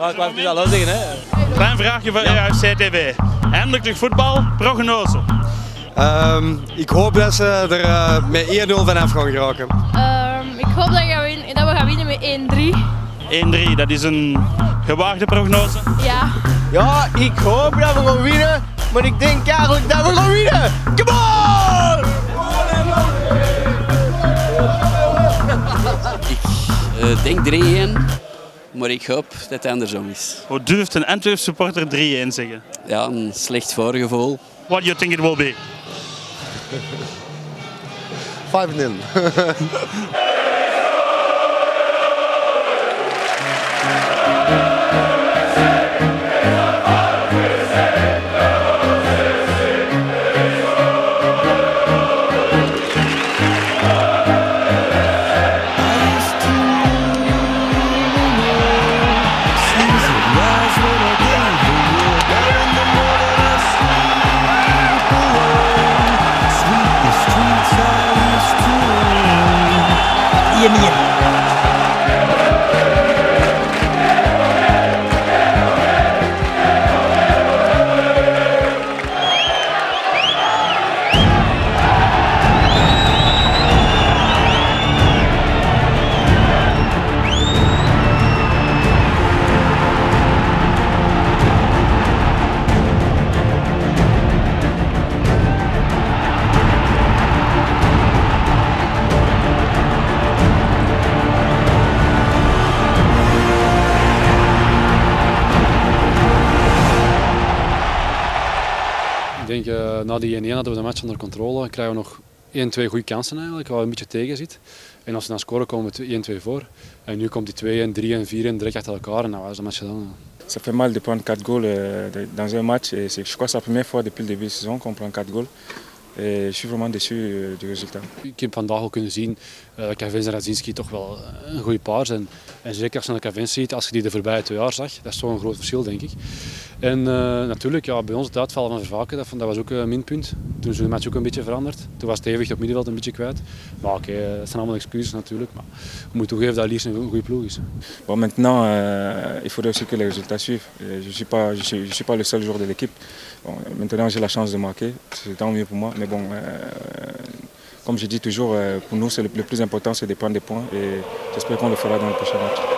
Ik wou het al zeggen, hè. Klein vraagje voor RFC TV. Eindelijk terug voetbal, prognose. Ik hoop dat ze er met 1-0 vanaf gaan geraken. Ik hoop dat we gaan winnen met 1-3. 1-3, dat is een gewaagde prognose. Ja. Ja, ik hoop dat we gaan winnen, maar ik denk eigenlijk dat we gaan winnen. Come on! Ik denk 3-1, maar ik hoop dat het andersom is. Hoe durft een Antwerp supporter 3-1 zeggen? Ja, een slecht voorgevoel. What do you think it will be? 5-0. Ik denk na die 1-1 hadden we de match onder controle. Krijgen we nog 1-2 goede kansen eigenlijk, waar we een beetje tegen zit. En als we dan scoren komen we 1-2 voor. En nu komt die 2-1, 3-1, 4-1 direct achter elkaar en nou is de match gedaan. Ça fait mal de prendre 4 goals dans un match. Et je crois que c'est la première fois depuis le début de la saison qu'on prend 4 goals. Et je suis vraiment déçu du résultat. Ik heb vandaag ook kunnen zien dat Kavins en Radzinski toch wel een goede paar zijn. En zeker als je naar Kavins ziet, als je die de voorbije 2 jaar zag, dat is toch een groot verschil denk ik. En natuurlijk, ja, bij ons het uitvallen van Vervaken, dat was ook een minpunt. Toen is de match ook een beetje veranderd. Toen was het evenwicht op middenveld een beetje kwijt. Maar oké, dat zijn allemaal excuses natuurlijk. Maar we moeten toegeven dat Liers een goede ploeg is. Bon, maintenant, il faudrait aussi que les résultats suivent. Je suis pas le seul joueur de l'équipe. Bon, maintenant, j'ai la chance de marquer. C'est tant mieux pour moi. Mais bon, comme je dis toujours, pour nous, le plus important, c'est de prendre des points. Et j'espère qu'on le fera dans le prochain match.